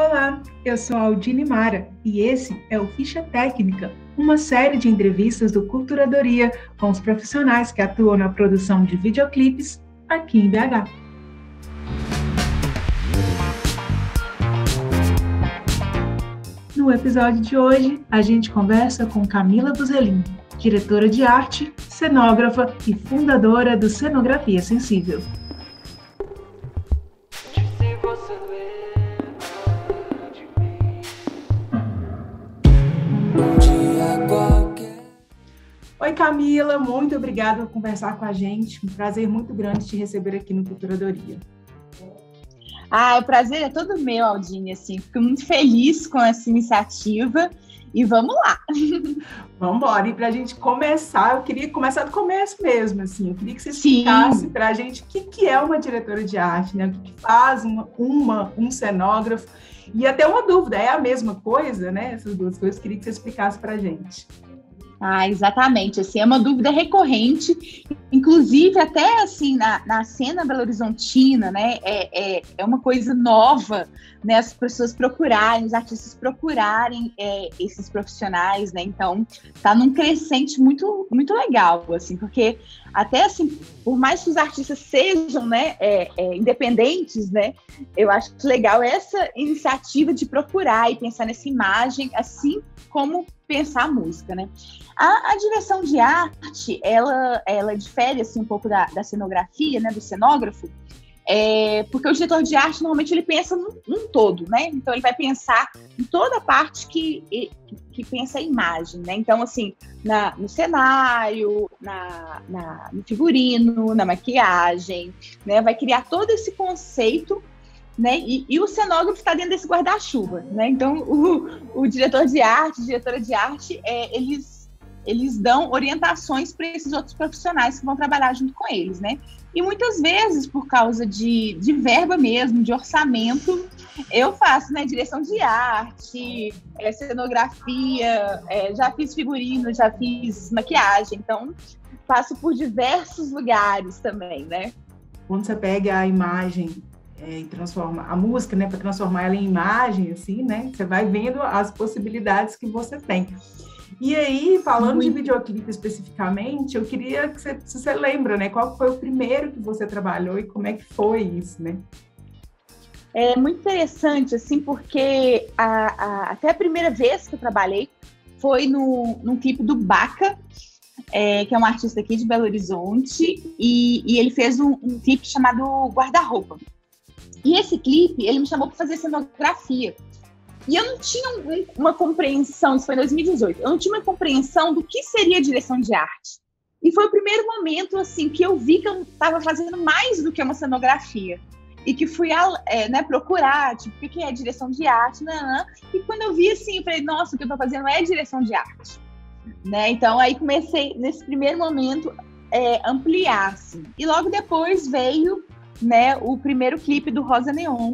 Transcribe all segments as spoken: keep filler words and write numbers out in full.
Olá, eu sou a Aldine Mara e esse é o Ficha Técnica, uma série de entrevistas do Culturadoria com os profissionais que atuam na produção de videoclipes aqui em B H. No episódio de hoje, a gente conversa com Camila Buzelin, diretora de arte, cenógrafa e fundadora do Cenografia Sensível. Oi, Camila, muito obrigada por conversar com a gente. Um prazer muito grande te receber aqui no Culturadoria. Ah, o prazer é todo meu, Aldine, assim, fico muito feliz com essa iniciativa e vamos lá. Vamos embora, e para a gente começar, eu queria começar do começo mesmo, assim, eu queria que você explicasse para a gente o que, que é uma diretora de arte, né? O que, que faz uma, uma, um cenógrafo, e até uma dúvida, é a mesma coisa, né? Essas duas coisas, eu queria que você explicasse para a gente. Ah, exatamente, assim, é uma dúvida recorrente, inclusive até assim, na, na cena belo-horizontina, né, é, é, é uma coisa nova, né, as pessoas procurarem, os artistas procurarem é, esses profissionais, né, então tá num crescente muito, muito legal, assim, porque até assim, por mais que os artistas sejam, né, é, é, independentes, né, eu acho legal essa iniciativa de procurar e pensar nessa imagem, assim como pensar a música, né. A, a direção de arte, ela, ela difere assim, um pouco da, da cenografia, né, do cenógrafo, é, porque o diretor de arte, normalmente, ele pensa num, num todo, né? Então, ele vai pensar em toda a parte que, que, que pensa a imagem, né? Então, assim, na, no cenário, na, na, no figurino, na maquiagem, né? Vai criar todo esse conceito, né? E, e o cenógrafo está dentro desse guarda-chuva, né? Então, o, o diretor de arte, diretora de arte, é, eles... eles dão orientações para esses outros profissionais que vão trabalhar junto com eles, né? E muitas vezes, por causa de, de verba mesmo, de orçamento, eu faço, né, direção de arte, é, cenografia, é, já fiz figurino, já fiz maquiagem, então passo por diversos lugares também, né? Quando você pega a imagem é, e transforma a música, né, para transformar ela em imagem, assim, né, você vai vendo as possibilidades que você tem. E aí, falando Muito. de videoclipe especificamente, eu queria que você, se você lembra, né? Qual foi o primeiro que você trabalhou e como é que foi isso, né? É muito interessante, assim, porque a, a, até a primeira vez que eu trabalhei foi no, num clipe do Baca, é, que é um artista aqui de Belo Horizonte, e, e ele fez um, um clipe chamado Guarda-Roupa. E esse clipe, ele me chamou para fazer cenografia. E eu não tinha um, uma compreensão, isso foi em dois mil e dezoito, eu não tinha uma compreensão do que seria direção de arte. E foi o primeiro momento, assim, que eu vi que eu estava fazendo mais do que uma cenografia. E que fui é, né, procurar, tipo, o que é direção de arte, né, né? E quando eu vi, assim, eu falei, nossa, o que eu estou fazendo é direção de arte. Né? Então, aí comecei, nesse primeiro momento, é, ampliar, assim. E logo depois veio, né, o primeiro clipe do Rosa Neon.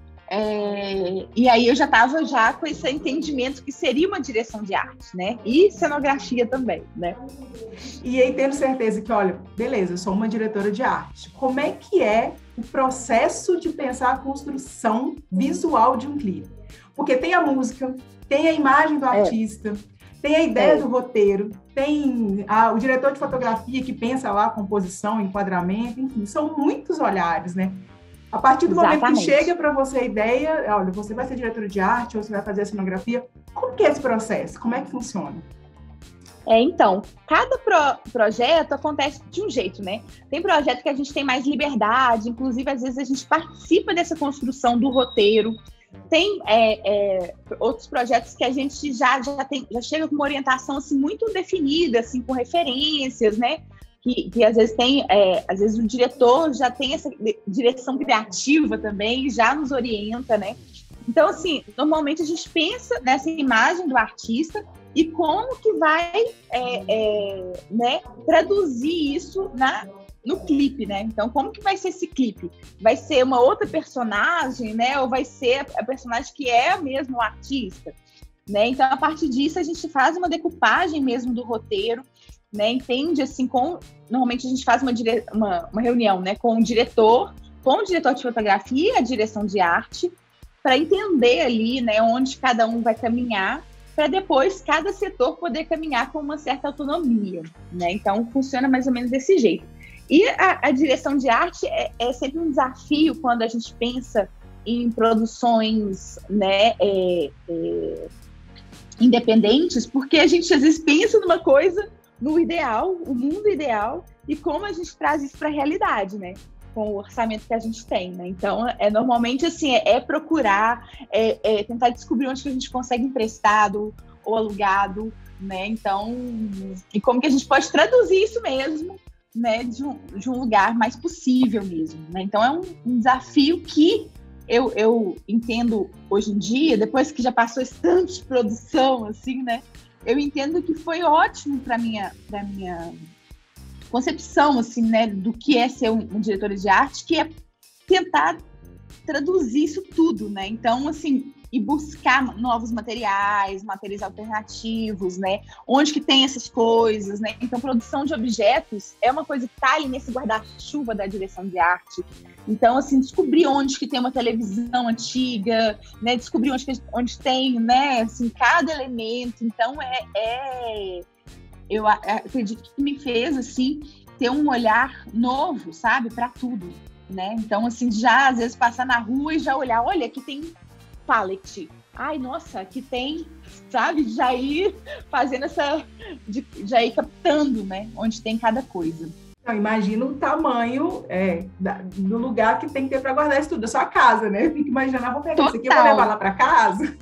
É, e aí eu já estava já com esse entendimento que seria uma direção de arte, né? E cenografia também, né? E aí tendo certeza que, olha, beleza, eu sou uma diretora de arte. Como é que é o processo de pensar a construção visual de um clipe? Porque tem a música, tem a imagem do artista, é. tem a ideia é. do roteiro, tem a, o diretor de fotografia que pensa lá a composição, enquadramento, enfim, são muitos olhares, né? A partir do Exatamente. momento que chega para você a ideia, olha, você vai ser diretor de arte ou você vai fazer a cenografia, como que é esse processo? Como é que funciona? É, então, cada pro, projeto acontece de um jeito, né? Tem projeto que a gente tem mais liberdade, inclusive, às vezes, a gente participa dessa construção do roteiro. Tem é, é, outros projetos que a gente já, já, tem, já chega com uma orientação assim, muito definida, assim, com referências, né? Que, que às vezes tem, é, às vezes o diretor já tem essa direção criativa também, já nos orienta, né? Então, assim, normalmente a gente pensa nessa imagem do artista e como que vai é, é, né, traduzir isso na, no clipe, né? Então, como que vai ser esse clipe? Vai ser uma outra personagem, né? Ou vai ser a personagem que é mesmo o artista? Né? Então, a partir disso, a gente faz uma decupagem mesmo do roteiro, né, entende, assim, com... Normalmente a gente faz uma, dire... uma, uma reunião, né, com o diretor, com o diretor de fotografia, a direção de arte, para entender ali, né, onde cada um vai caminhar, para depois cada setor poder caminhar com uma certa autonomia, né? Então, funciona mais ou menos desse jeito. E a, a direção de arte é, é sempre um desafio quando a gente pensa em produções, né, é, é, independentes, porque a gente às vezes pensa numa coisa, no ideal, o mundo ideal, e como a gente traz isso para a realidade, né? Com o orçamento que a gente tem, né? Então, é normalmente assim, é, é procurar, é, é tentar descobrir onde que a gente consegue emprestado ou alugado, né? Então, e como que a gente pode traduzir isso mesmo, né? De um, de um lugar mais possível mesmo, né? Então, é um, um desafio que eu, eu entendo hoje em dia, depois que já passou esse tanto de produção, assim, né? Eu entendo que foi ótimo para minha, para minha concepção, assim, né, do que é ser um, um diretor de arte, que é tentar traduzir isso tudo, né? Então, assim, e buscar novos materiais, materiais alternativos, né? Onde que tem essas coisas, né? Então, produção de objetos é uma coisa que tá ali nesse guarda-chuva da direção de arte. Então, assim, descobrir onde que tem uma televisão antiga, né? Descobrir onde, que, onde tem, né? Assim, cada elemento. Então, é... é... eu acredito que me fez, assim, ter um olhar novo, sabe, para tudo, né? Então, assim, já às vezes passar na rua e já olhar, olha, aqui tem pallet. Ai, nossa, aqui tem, sabe, já ir fazendo essa, de, já ir captando, né, onde tem cada coisa. Não, imagina o tamanho é, da, do lugar que tem que ter para guardar isso tudo, da sua casa, né? Eu fico imaginando, ah, vou pegar isso aqui, eu vou levar lá para casa.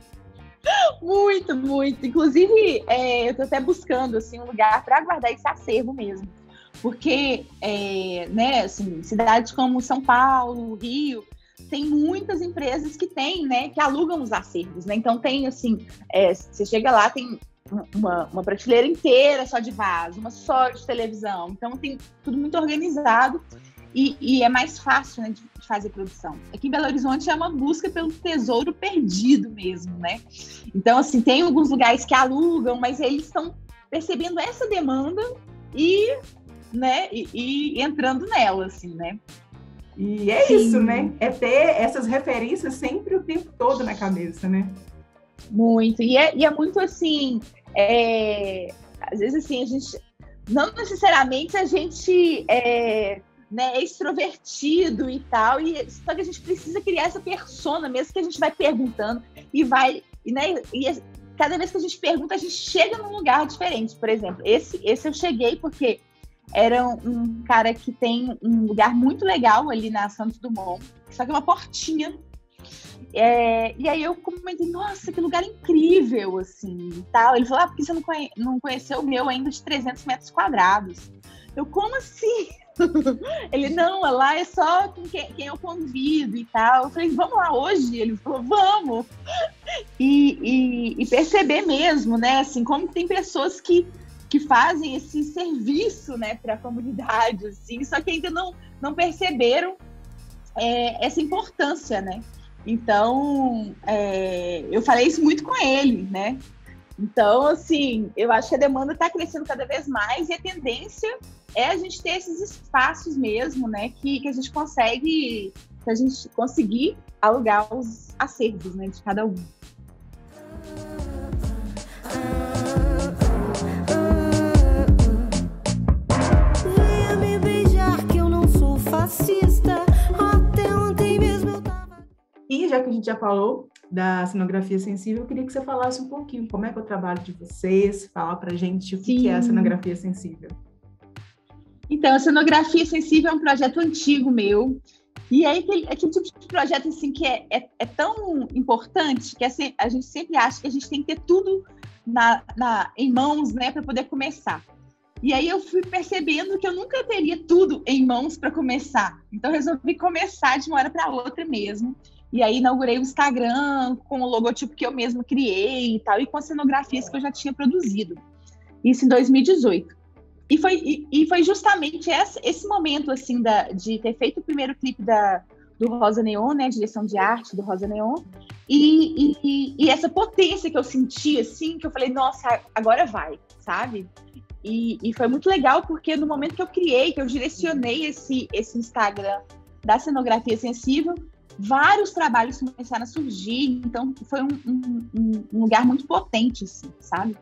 Muito, muito. Inclusive, é, eu estou até buscando assim, um lugar para guardar esse acervo mesmo. Porque, é, né, assim, cidades como São Paulo, Rio, tem muitas empresas que têm, né, que alugam os acervos, né? Então tem, assim, é, você chega lá, tem uma, uma prateleira inteira só de vaso, uma só de televisão. Então tem tudo muito organizado. E, e é mais fácil, né, de fazer produção. Aqui em Belo Horizonte é uma busca pelo tesouro perdido mesmo, né? Então, assim, tem alguns lugares que alugam, mas eles estão percebendo essa demanda e, né, e, e entrando nela, assim, né? E é Sim. isso, né? É ter essas referências sempre o tempo todo na cabeça, né? Muito. E é, e é muito, assim, é, às vezes, assim, a gente... Não necessariamente a gente... É, né, é extrovertido e tal, e só que a gente precisa criar essa persona mesmo, que a gente vai perguntando e vai, né, e cada vez que a gente pergunta, a gente chega num lugar diferente. Por exemplo, esse, esse eu cheguei porque era um cara que tem um lugar muito legal ali na Santos Dumont, só que é uma portinha. É, e aí eu comentei, nossa, que lugar incrível, assim, e tal. Ele falou, ah, porque você não, conhe- não conheceu o meu ainda de trezentos metros quadrados. Eu, como assim? Ele, não, lá é só com quem, quem eu convido e tal. Eu falei, vamos lá hoje? Ele falou, vamos! E, e, e perceber mesmo, né, assim, como tem pessoas que, que fazem esse serviço, né, para a comunidade, assim, só que ainda não, não perceberam é, essa importância, né? Então, é, eu falei isso muito com ele, né? Então, assim, eu acho que a demanda está crescendo cada vez mais e a tendência é a gente ter esses espaços mesmo, né, que, que a gente consegue, que a gente conseguir alugar os acervos, né, de cada um. Venha me beijar que eu não sou fascista, até ontem mesmo eu tava... E já que a gente já falou da cenografia sensível, eu queria que você falasse um pouquinho como é que é o trabalho de vocês, falar pra gente o que, que é a cenografia sensível. Então, a cenografia sensível é um projeto antigo meu, e aí aquele, aquele tipo de projeto assim, que é, é, é tão importante que assim, a gente sempre acha que a gente tem que ter tudo na, na, em mãos, né, para poder começar. E aí eu fui percebendo que eu nunca teria tudo em mãos para começar, então eu resolvi começar de uma hora para outra mesmo. E aí inaugurei o Instagram com o logotipo que eu mesma criei e tal, e com as cenografias que eu já tinha produzido. Isso em dois mil e dezoito. E foi, e, e foi justamente esse, esse momento, assim, da, de ter feito o primeiro clipe da, do Rosa Neon, né, direção de arte do Rosa Neon, e, e, e essa potência que eu senti, assim, que eu falei, nossa, agora vai, sabe? E, e foi muito legal, porque no momento que eu criei, que eu direcionei esse, esse Instagram da cenografia sensível, vários trabalhos começaram a surgir, então foi um, um, um lugar muito potente, assim, sabe?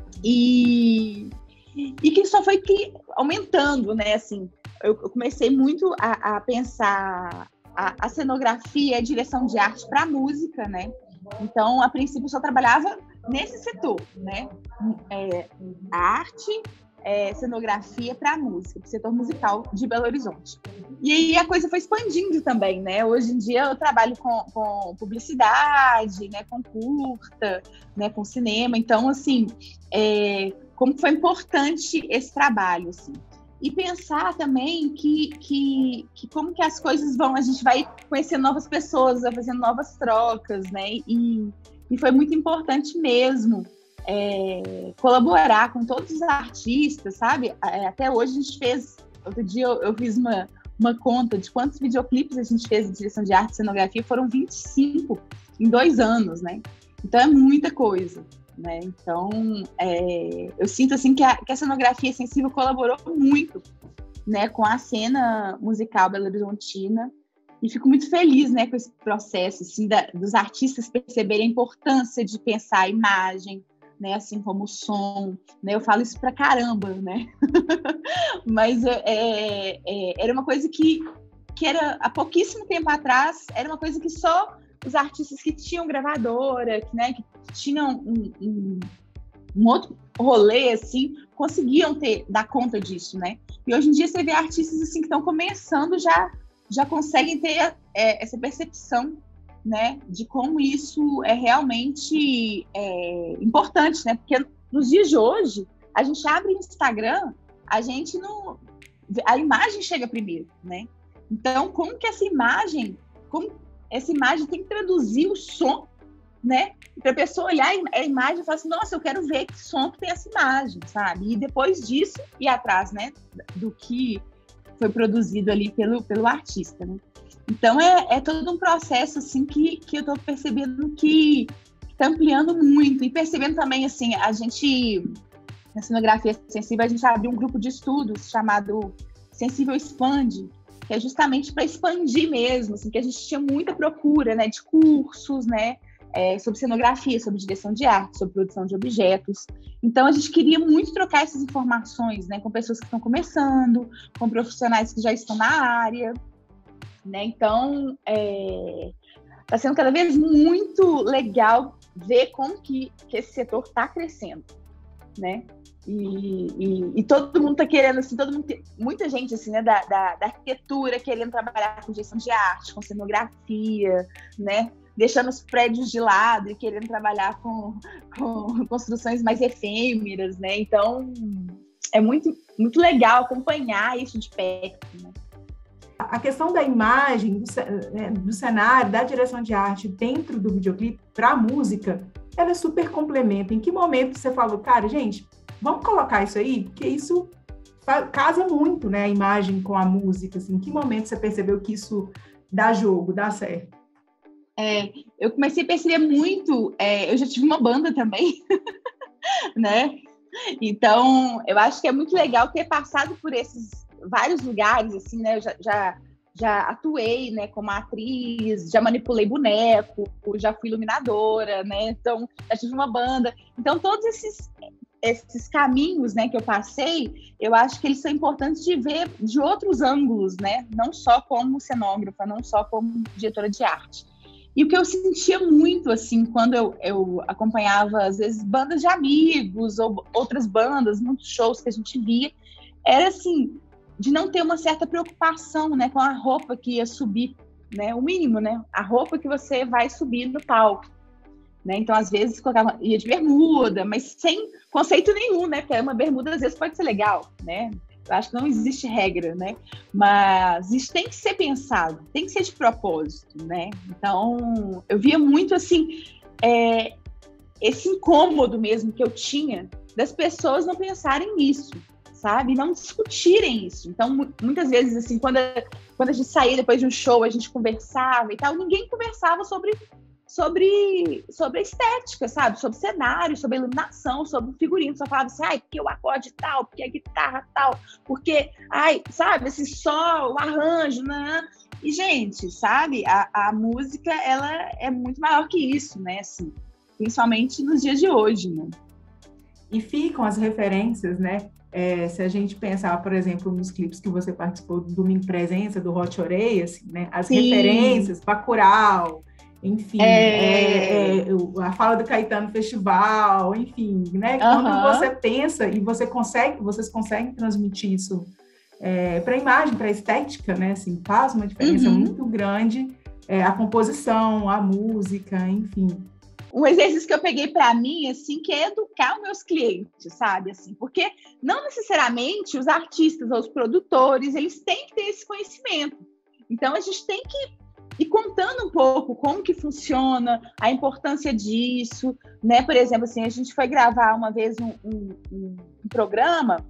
E, e que só foi que aumentando, né? Assim, eu, eu comecei muito a, a pensar a, a cenografia e a direção de arte para a música, né? Então, a princípio, eu só trabalhava nesse setor, né? É, arte, é, cenografia para a música, para o setor musical de Belo Horizonte. E aí a coisa foi expandindo também, né? Hoje em dia eu trabalho com, com publicidade, né? Com curta, né? Com cinema. Então, assim, é, como foi importante esse trabalho, assim. E pensar também que, que, que como que as coisas vão, a gente vai conhecendo novas pessoas, vai fazendo novas trocas, né? E, e foi muito importante mesmo é, colaborar com todos os artistas, sabe? Até hoje a gente fez, outro dia eu, eu fiz uma, uma conta de quantos videoclipes a gente fez de direção de arte e cenografia, foram vinte e cinco em dois anos, né? Então é muita coisa. Né? Então, é, eu sinto assim que a, que a cenografia sensível colaborou muito, né, com a cena musical belo-horizontina, e fico muito feliz, né, com esse processo assim, da, dos artistas perceberem a importância de pensar a imagem, né, assim como o som, né? Eu falo isso pra caramba, né? Mas é, é, era uma coisa que, que era há pouquíssimo tempo atrás, era uma coisa que só os artistas que tinham gravadora, que, né, que tinham um, um, um outro rolê, assim, conseguiam ter, dar conta disso, né? E hoje em dia você vê artistas, assim, que estão começando, já, já conseguem ter é, essa percepção, né, de como isso é realmente é, importante, né? Porque nos dias de hoje, a gente abre o Instagram, a gente não... a imagem chega primeiro, né? Então, como que essa imagem... como essa imagem tem que traduzir o som, né? Para a pessoa olhar a imagem e falar assim, nossa, eu quero ver que som que tem essa imagem, sabe? E depois disso, ir atrás, né? Do que foi produzido ali pelo, pelo artista, né? Então, é, é todo um processo, assim, que, que eu estou percebendo que está ampliando muito. E percebendo também, assim, a gente, na cenografia sensível, a gente abriu um grupo de estudos chamado Sensível Expande, que é justamente para expandir mesmo, assim, que a gente tinha muita procura, né, de cursos, né, é, sobre cenografia, sobre direção de arte, sobre produção de objetos. Então, a gente queria muito trocar essas informações, né, com pessoas que estão começando, com profissionais que já estão na área, né. Então, está é, sendo cada vez muito legal ver como que, que esse setor está crescendo, né. E, e, e todo mundo tá querendo, assim, todo mundo, muita gente, assim, né, da, da, da arquitetura querendo trabalhar com direção de arte, com cenografia, né, deixando os prédios de lado e querendo trabalhar com, com construções mais efêmeras, né, então é muito, muito legal acompanhar isso de perto, né. A questão da imagem, do, do cenário, da direção de arte dentro do videoclipe para a música, ela é super complementa. Em que momento você falou, cara, gente, vamos colocar isso aí, porque isso casa muito, né, a imagem com a música, assim. Em que momento você percebeu que isso dá jogo, dá certo? É, eu comecei a perceber muito, é, eu já tive uma banda também, né, então eu acho que é muito legal ter passado por esses vários lugares, assim, né, eu já, já, já atuei, né, como atriz, já manipulei boneco, já fui iluminadora, né, então já tive uma banda, então todos esses esses caminhos, né, que eu passei, eu acho que eles são importantes de ver de outros ângulos, né, não só como cenógrafa, não só como diretora de arte. E o que eu sentia muito, assim, quando eu, eu acompanhava, às vezes, bandas de amigos ou outras bandas, muitos shows que a gente via, era, assim, de não ter uma certa preocupação, né, com a roupa que ia subir, né, o mínimo, né, a roupa que você vai subir no palco. Né? Então, às vezes, colocava, ia de bermuda, mas sem conceito nenhum, né? Porque uma bermuda, às vezes, pode ser legal, né? Eu acho que não existe regra, né? Mas isso tem que ser pensado, tem que ser de propósito, né? Então, eu via muito, assim, é, esse incômodo mesmo que eu tinha das pessoas não pensarem nisso, sabe? Não discutirem isso. Então, muitas vezes, assim, quando a, quando a gente saía depois de um show, a gente conversava e tal, ninguém conversava sobre sobre, sobre a estética, sabe? Sobre cenário, sobre a iluminação, sobre o figurino. Só falava assim, ai, porque o acorde tal, porque a guitarra tal, porque, ai, sabe, esse sol, o arranjo, né? E, gente, sabe, a, a música, ela é muito maior que isso, né? Assim, principalmente nos dias de hoje, né? E ficam as referências, né? É, se a gente pensar, por exemplo, nos clipes que você participou do Domingo Presença, do Hot Oreia, assim, né? As Sim. referências, Bacurau, enfim, É... É, é, a fala do Caetano Festival, enfim, né? Uhum. Quando você pensa e você consegue, vocês conseguem transmitir isso é, para a imagem, para a estética, né? Assim, faz uma diferença Uhum. muito grande, é, a composição, a música, enfim. Um exercício que eu peguei para mim, assim, que é educar os meus clientes, sabe? Assim, porque não necessariamente os artistas ou os produtores, eles têm que ter esse conhecimento. Então, a gente tem que ir contando um pouco como que funciona, a importância disso, né? Por exemplo, assim, a gente foi gravar uma vez um, um, um programa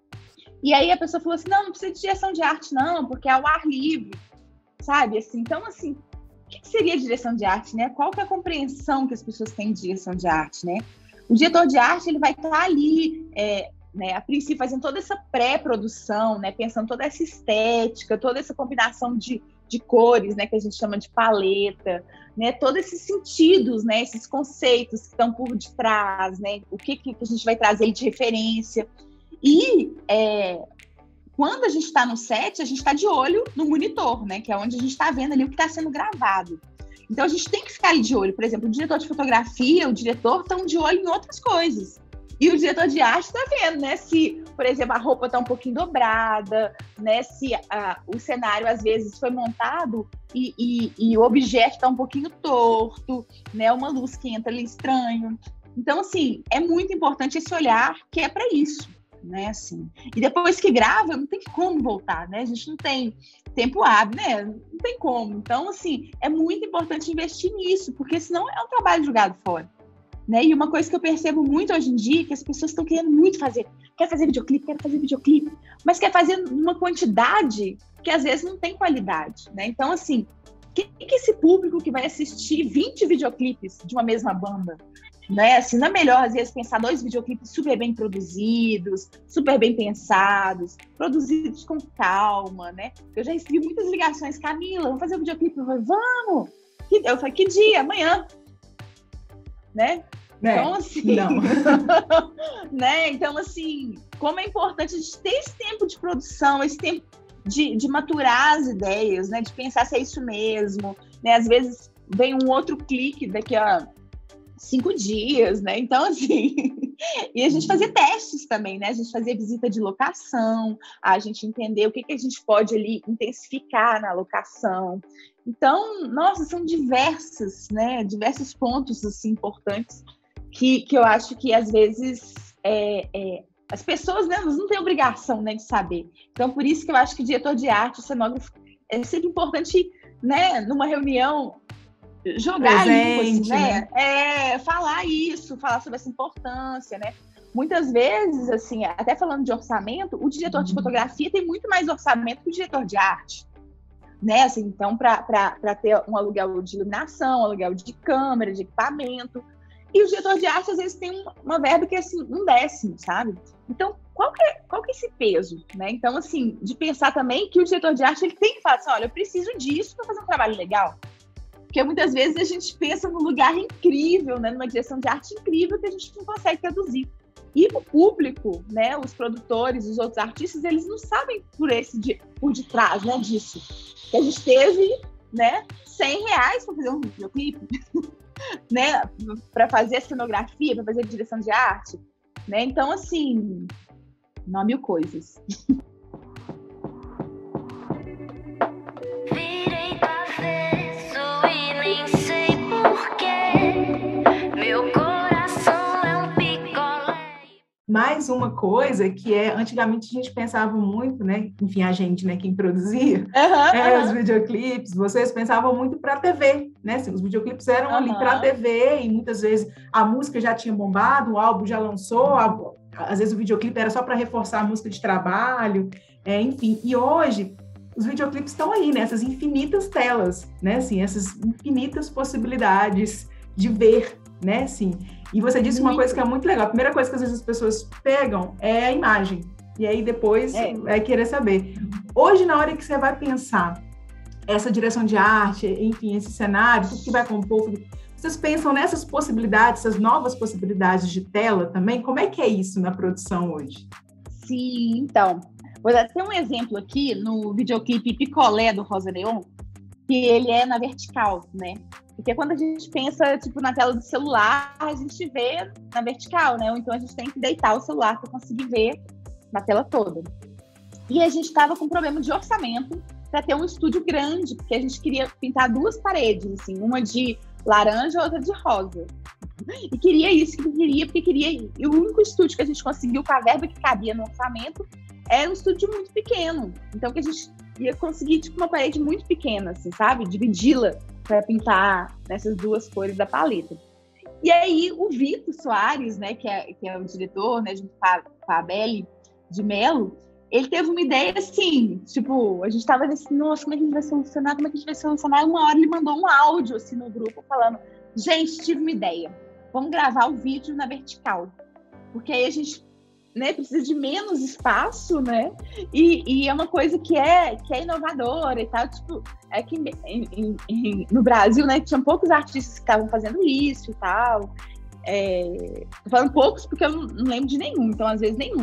e aí a pessoa falou assim, não, não precisa de direção de arte, não, porque é ao ar livre, sabe? Assim, então, assim, o que seria direção de arte, né? Qual que é a compreensão que as pessoas têm de direção de arte, né? O diretor de arte, ele vai estar ali, é, né, a princípio, fazendo toda essa pré-produção, né? Pensando toda essa estética, toda essa combinação de, de cores, né? Que a gente chama de paleta, né? Todos esses sentidos, né? Esses conceitos que estão por detrás, né? O que, que a gente vai trazer de referência. E... É, quando a gente está no set, a gente está de olho no monitor, né? Que é onde a gente está vendo ali o que está sendo gravado. Então, a gente tem que ficar ali de olho. Por exemplo, o diretor de fotografia, o diretor estão de olho em outras coisas. E o diretor de arte está vendo, né? Se, por exemplo, a roupa está um pouquinho dobrada, né? Se a, o cenário, às vezes, foi montado e, e, e o objeto está um pouquinho torto, né? Uma luz que entra ali estranho. Então, assim, é muito importante esse olhar que é para isso. Né, assim. E depois que grava, não tem como voltar, né? A gente não tem tempo hábil, né? Não tem como. Então, assim, é muito importante investir nisso, porque senão é um trabalho jogado fora. Né? E uma coisa que eu percebo muito hoje em dia é que as pessoas estão querendo muito fazer. Quer fazer videoclipe, quer fazer videoclipe, mas quer fazer numa quantidade que às vezes não tem qualidade, né? Então, assim, quem que é esse público que vai assistir vinte videoclipes de uma mesma banda? Né? Assim, não é melhor, às vezes, pensar dois videoclipes super bem produzidos, super bem pensados, produzidos com calma, né? Eu já recebi muitas ligações, Camila, vamos fazer um videoclipe? Eu falei, vamos! Eu falei, que dia? Amanhã. Né? É, então, assim... Não. né? Então, assim, como é importante a gente ter esse tempo de produção, esse tempo de, de maturar as ideias, né? De pensar se é isso mesmo, né? Às vezes vem um outro clique daqui a cinco dias, né? Então, assim... e a gente fazia testes também, né? A gente fazia visita de locação, a gente entender o que, que a gente pode ali intensificar na locação. Então, nossa, são diversas, né? Diversos pontos, assim, importantes que, que eu acho que, às vezes, é, é, as pessoas, né, elas não têm obrigação, né, de saber. Então, por isso que eu acho que o diretor de arte, o cenógrafo, é sempre importante, né, numa reunião, jogar Presente, limpo, assim, né? né? É, falar isso, falar sobre essa importância, né? Muitas vezes, assim, até falando de orçamento, o diretor de fotografia tem muito mais orçamento que o diretor de arte, né? Assim, então, para ter um aluguel de iluminação, um aluguel de câmera, de equipamento. E o diretor de arte, às vezes, tem uma verba que é, assim, um décimo, sabe? Então, qual que é, qual que é esse peso, né? Então, assim, de pensar também que o diretor de arte, ele tem que falar assim, olha, eu preciso disso para fazer um trabalho legal. Porque muitas vezes a gente pensa num lugar incrível, né? Numa direção de arte incrível que a gente não consegue traduzir. E o público, né? Os produtores, os outros artistas, eles não sabem por esse de, por detrás, né, disso. Que a gente teve, né, cem reais para fazer um videoclipe, né? Para fazer a cenografia, para fazer a direção de arte, né? Então, assim, não há mil coisas. Mais uma coisa que é, antigamente a gente pensava muito, né? Enfim, a gente, né? Quem produzia uhum, é, uhum. os videoclipes, vocês pensavam muito para a T V, né? Assim, os videoclipes eram uhum. ali para a T V e muitas vezes a música já tinha bombado, o álbum já lançou, a, às vezes o videoclipe era só para reforçar a música de trabalho, é, enfim. E hoje os videoclipes estão aí, né? Essas infinitas telas, né? Assim, essas infinitas possibilidades de ver, né? Assim, e você disse uma coisa que é muito legal. A primeira coisa que às vezes as pessoas pegam é a imagem. E aí depois é. vai querer saber. Hoje, na hora que você vai pensar essa direção de arte, enfim, esse cenário, tudo que vai compor, vocês pensam nessas possibilidades, essas novas possibilidades de tela também? Como é que é isso na produção hoje? Sim, então, vou dar até um exemplo aqui no videoclipe Picolé do Rosa Neon, que ele é na vertical, né? Porque quando a gente pensa, tipo, na tela do celular, a gente vê na vertical, né? Ou então a gente tem que deitar o celular para conseguir ver na tela toda. E a gente estava com um problema de orçamento para ter um estúdio grande, porque a gente queria pintar duas paredes, assim, uma de laranja, outra de rosa. E queria isso que queria, porque queria. E o único estúdio que a gente conseguiu com a verba que cabia no orçamento era um estúdio muito pequeno. Então, que a gente ia conseguir, tipo, uma parede muito pequena, assim, sabe? Dividi-la para pintar nessas duas cores da paleta. E aí, o Vitor Soares, né, que é, que é o diretor, né, junto com a, com a Beli de Mello, ele teve uma ideia assim, tipo, a gente tava assim, nossa, como é que a gente vai solucionar? Como é que a gente vai solucionar? Uma hora ele mandou um áudio, assim, no grupo, falando, gente, tive uma ideia, vamos gravar o vídeo na vertical, porque aí a gente, né, precisa de menos espaço, né, e, e é uma coisa que é, que é inovadora e tal, tipo, é que em, em, em, no Brasil, né, tinha poucos artistas que estavam fazendo isso e tal. É, tô falando poucos porque eu não, não lembro de nenhum, então às vezes nenhum.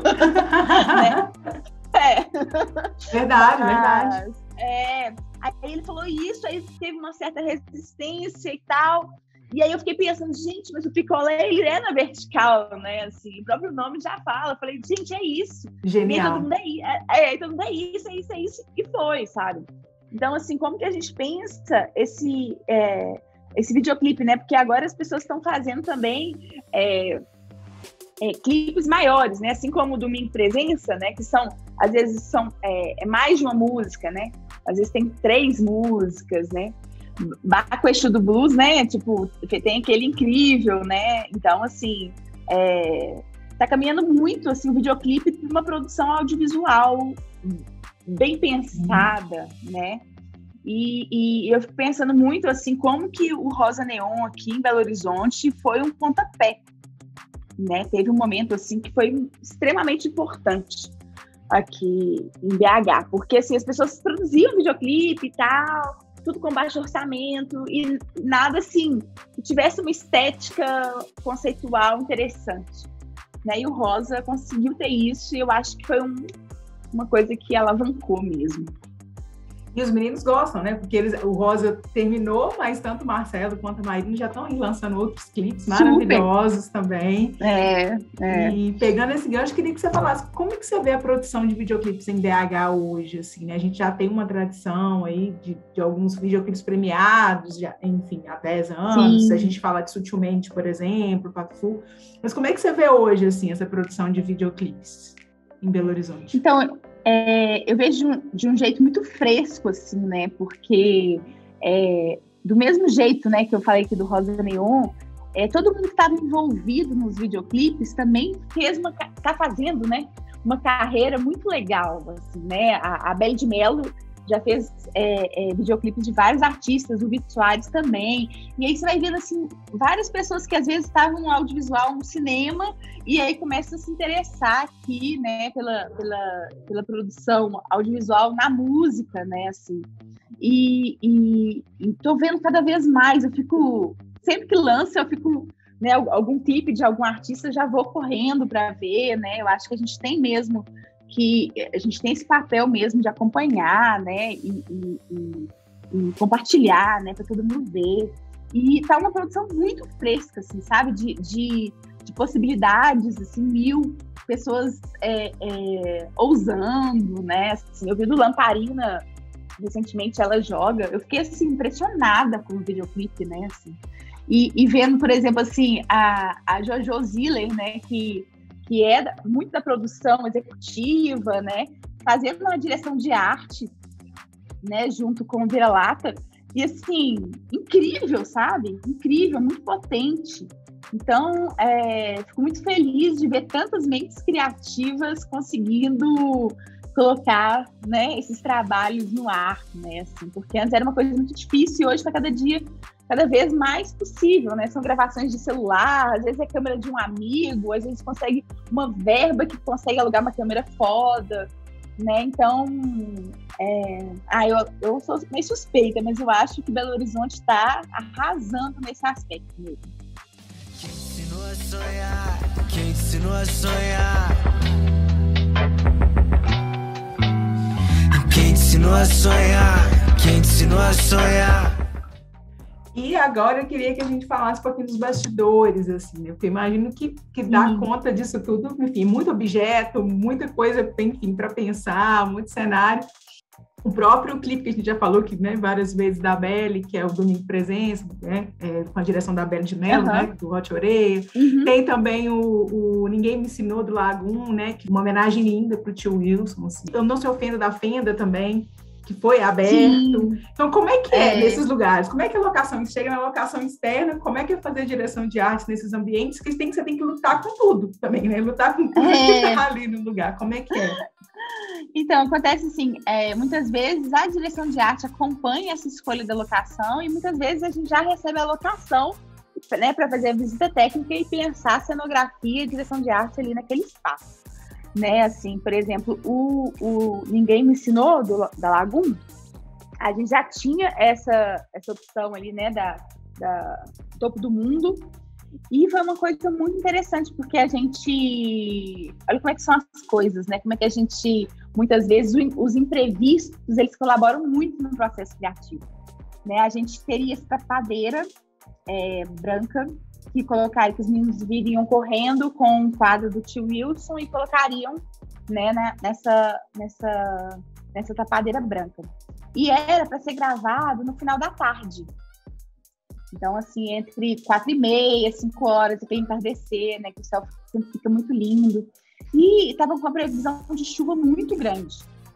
Né? É. Verdade, Mas, verdade. É, aí ele falou isso, aí teve uma certa resistência e tal. E aí eu fiquei pensando, gente, mas o picolé ele é na vertical, né? Assim, o próprio nome já fala. Eu falei, gente, é isso. Genial. E aí todo mundo é, é, todo mundo é isso, é isso, é isso. E foi, sabe? Então, assim, como que a gente pensa esse. É, esse videoclipe, né? Porque agora as pessoas estão fazendo também é, é, clipes maiores, né? Assim como o Domingo Presença, né? Que são, às vezes, são é, é mais de uma música, né? Às vezes tem três músicas, né? Baco Exu do Blues, né? Tipo, tem aquele incrível, né? Então, assim, é, tá caminhando muito, assim, o videoclipe para uma produção audiovisual bem pensada, hum. né? E, e eu fico pensando muito, assim, como que o Rosa Neon aqui em Belo Horizonte foi um pontapé, né? Teve um momento, assim, que foi extremamente importante aqui em B H, porque, assim, as pessoas produziam videoclipe e tal, tudo com baixo orçamento e nada, assim, que tivesse uma estética conceitual interessante, né? E o Rosa conseguiu ter isso e eu acho que foi um, uma coisa que alavancou mesmo. E os meninos gostam, né? Porque eles, o Rosa terminou, mas tanto o Marcelo quanto a Marina já estão aí lançando outros clipes maravilhosos Super. também. É, é. E pegando esse gancho, queria que você falasse como é que você vê a produção de videoclipes em B H hoje, assim, né? A gente já tem uma tradição aí de, de alguns videoclipes premiados, já, enfim, há dez anos. Sim. A gente fala de Sutilmente, por exemplo, Pato Fu. Mas como é que você vê hoje, assim, essa produção de videoclipes em Belo Horizonte? Então, É, eu vejo de um, de um jeito muito fresco, assim, né? Porque é, do mesmo jeito, né, que eu falei aqui do Rosa Neon, é, todo mundo que estava envolvido nos videoclipes também fez uma, tá fazendo, né, uma carreira muito legal, assim, né? A, a Beli de Mello já fez é, é, videoclipes de vários artistas, o Vitor Soares também. E aí você vai vendo, assim, várias pessoas que às vezes estavam no audiovisual, no cinema, e aí começam a se interessar aqui, né, pela, pela, pela produção audiovisual na música, né, assim. E, e, e tô vendo cada vez mais, eu fico... Sempre que lança, eu fico... Né, algum clipe de algum artista, já vou correndo para ver, né? Eu acho que a gente tem mesmo... que a gente tem esse papel mesmo de acompanhar, né, e, e, e, e compartilhar, né, para todo mundo ver. E tá uma produção muito fresca, assim, sabe, de, de, de possibilidades, assim, mil pessoas é, é, ousando, né, assim, eu vi do Lamparina, recentemente ela joga, eu fiquei, assim, impressionada com o videoclipe, né, assim, e, e vendo, por exemplo, assim, a, a Jojo Ziller, né, que que é muito da produção executiva, né, fazendo uma direção de arte, né, junto com o Vira-Lata, e assim, incrível, sabe? Incrível, muito potente. Então, é, fico muito feliz de ver tantas mentes criativas conseguindo colocar, né, esses trabalhos no ar, né, assim, porque antes era uma coisa muito difícil e hoje está cada dia, cada vez mais possível, né, são gravações de celular, às vezes é câmera de um amigo, às vezes consegue uma verba que consegue alugar uma câmera foda, né, então, é... ah, eu, eu sou meio suspeita, mas eu acho que Belo Horizonte está arrasando nesse aspecto mesmo. Quem ensinou a sonhar? Quem ensinou a sonhar? Quem ensinou a sonhar? Quem ensinou a sonhar? E agora eu queria que a gente falasse um pouquinho dos bastidores, assim, né? Porque eu imagino que, que dá Uhum. conta disso tudo, enfim, muito objeto, muita coisa, enfim, para pensar, muito cenário. O próprio clipe que a gente já falou, que, né, várias vezes da Belle, que é o Domingo Presença, né, é, com a direção da Belle de Mello, Uhum. né, do Hot Oreia. Uhum. Tem também o, o Ninguém Me Ensinou, do Lagoon, né, que é uma homenagem linda para o tio Wilson. Assim. Eu Não Se Ofenda, da Fenda também, que foi aberto. Sim. Então, como é que é, É. nesses lugares? Como é que a locação chega na locação externa? Como é que é fazer direção de arte nesses ambientes? Que tem, você tem que lutar com tudo também, né? Lutar com tudo É. que está ali no lugar. Como é que é? Então, acontece assim, é, muitas vezes a direção de arte acompanha essa escolha da locação e muitas vezes a gente já recebe a locação, né, para fazer a visita técnica e pensar a cenografia e direção de arte ali naquele espaço. Né, assim, por exemplo, o, o Ninguém Me Ensinou, do, da Lagoon, a gente já tinha essa, essa opção ali, né, da, da Topo do Mundo, e foi uma coisa muito interessante, porque a gente, olha como é que são as coisas, né, como é que a gente, muitas vezes, os imprevistos, eles colaboram muito no processo criativo, né, a gente teria essa tapadeira é, branca, que colocaram, que os meninos viriam correndo com um quadro do tio Wilson e colocariam, né, na, nessa, nessa, nessa tapadeira branca. E era para ser gravado no final da tarde. Então, assim, entre quatro e meia, cinco horas, até entardecer, né, que o céu sempre fica muito lindo. E estava com uma previsão de chuva muito grande.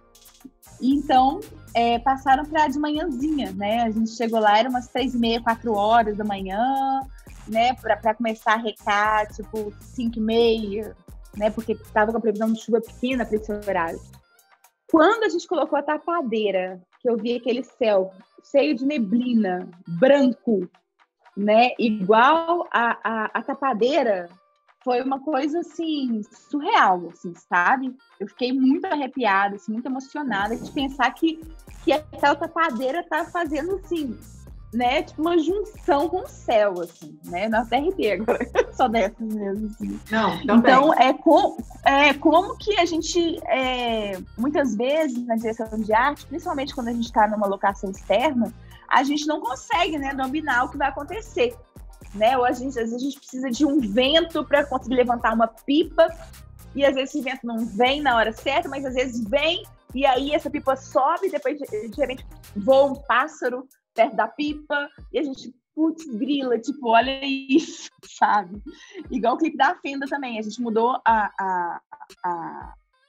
E, então, é, passaram para de manhãzinha, né? A gente chegou lá, era umas três e meia, quatro horas da manhã, né, para começar a recar, tipo, cinco e meia, né, porque estava com a previsão de chuva pequena para esse horário. Quando a gente colocou a tapadeira, que eu vi aquele céu cheio de neblina, branco, né, igual a, a, a tapadeira, foi uma coisa, assim, surreal, assim, sabe? Eu fiquei muito arrepiada, assim, muito emocionada de pensar que, que aquela tapadeira estava fazendo, assim, né, tipo uma junção com o céu, assim, né, na T R T agora, só dessas mesmo, assim. Não, também. Então, é, com, é como que a gente, é, muitas vezes, na direção de arte, principalmente quando a gente está numa locação externa, a gente não consegue, né, dominar o que vai acontecer, né, ou a gente, às vezes a gente precisa de um vento para conseguir levantar uma pipa, e às vezes esse vento não vem na hora certa, mas às vezes vem, e aí essa pipa sobe, e depois, de repente, voa um pássaro perto da pipa, e a gente, putz, grila, tipo, olha isso, sabe? Igual o clipe da Fenda também, a gente mudou a, a, a,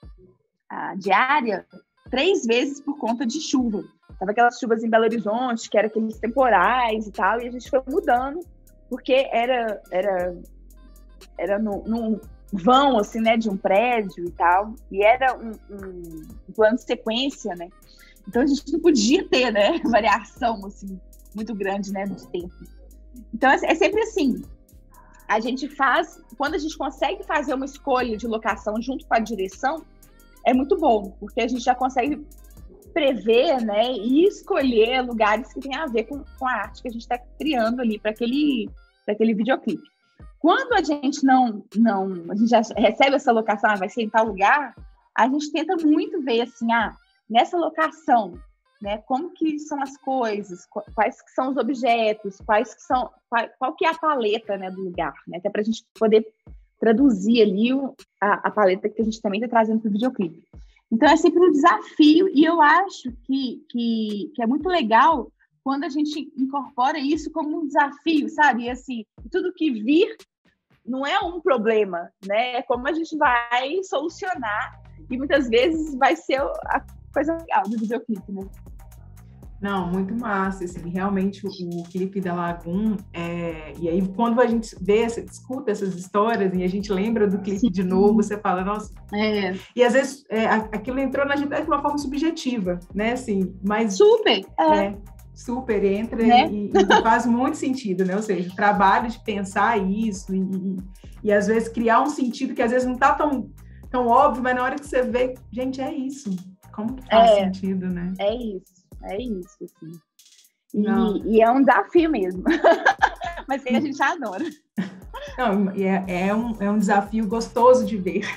a diária três vezes por conta de chuva. Tava aquelas chuvas em Belo Horizonte, que eram aqueles temporais e tal, e a gente foi mudando, porque era, era, era no, num vão, assim, né, de um prédio e tal, e era um, um, um plano de sequência, né? Então, a gente não podia ter, né, variação, assim, muito grande, né, de tempo. Então, é sempre assim, a gente faz, quando a gente consegue fazer uma escolha de locação junto com a direção, é muito bom, porque a gente já consegue prever, né, e escolher lugares que tem a ver com, com a arte que a gente está criando ali para aquele, para aquele videoclipe. Quando a gente não, não, a gente já recebe essa locação, ah, vai ser em tal lugar, a gente tenta muito ver, assim, ah, nessa locação, né, como que são as coisas, quais que são os objetos, quais que são, qual, qual que é a paleta, né, do lugar, né, até para a gente poder traduzir ali o, a, a paleta que a gente também está trazendo para o videoclipe. Então, é sempre um desafio, e eu acho que, que, que é muito legal quando a gente incorpora isso como um desafio, sabe? E, assim, tudo que vir não é um problema, né? É como a gente vai solucionar, e muitas vezes vai ser a coisa legal do videoclipe, né? Não, muito massa, assim, realmente o, o clipe da Lagoon, é, e aí quando a gente vê, escuta essas histórias e a gente lembra do clipe Sim. de novo, você fala, nossa... É. E às vezes é, aquilo entrou na gente de uma forma subjetiva, né, assim, mas... Super! É. É, super, entra né? e, e faz muito sentido, né, ou seja, o trabalho de pensar isso e, e, e às vezes criar um sentido que às vezes não está tão, tão óbvio, mas na hora que você vê, gente, é isso, como que faz é, sentido, né? É isso. É isso, assim. E, e é um desafio mesmo. Mas que a gente adora. Não, é, é, um, é um desafio gostoso de ver.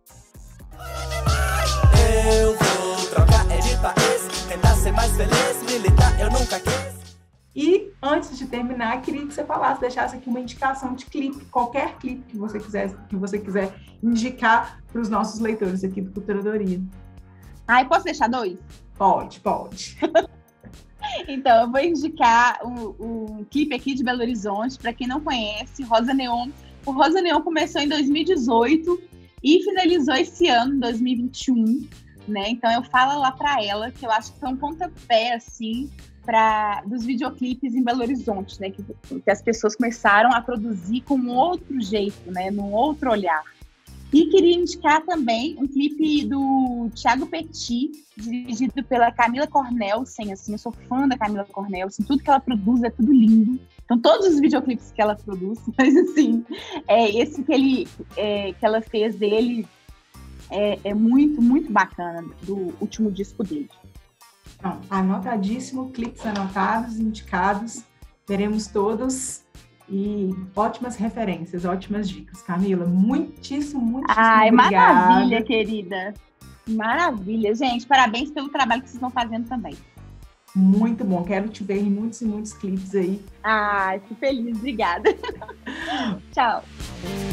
Eu vou trocar de país, tentar ser mais feliz, militar eu nunca quis. E antes de terminar, queria que você falasse, deixasse aqui uma indicação de clipe, qualquer clipe que você quiser, que você quiser indicar para os nossos leitores aqui do Culturadoria. Ah, posso deixar dois? Pode, pode. Então, eu vou indicar um, um clipe aqui de Belo Horizonte, para quem não conhece, Rosa Neon. O Rosa Neon começou em dois mil e dezoito e finalizou esse ano, dois mil e vinte e um, né? Então, eu falo lá para ela, que eu acho que foi um pontapé, assim, pra, dos videoclipes em Belo Horizonte, né? Que, que as pessoas começaram a produzir com um outro jeito, né? Num outro olhar. E queria indicar também um clipe do Thiago Petit, dirigido pela Camila Cornelsen, assim, eu sou fã da Camila Cornelsen, tudo que ela produz é tudo lindo. Então, todos os videoclipes que ela produz, mas assim, é, esse que, ele, é, que ela fez dele é, é muito, muito bacana, do último disco dele. Então, anotadíssimo, clipes anotados, indicados, veremos todos. E ótimas referências, ótimas dicas. Camila, muitíssimo, muitíssimo Ai, obrigada. Maravilha, querida. Maravilha. Gente, parabéns pelo trabalho que vocês estão fazendo também. Muito bom. Quero te ver em muitos e muitos clipes aí. Ai, fico feliz. Obrigada. Tchau.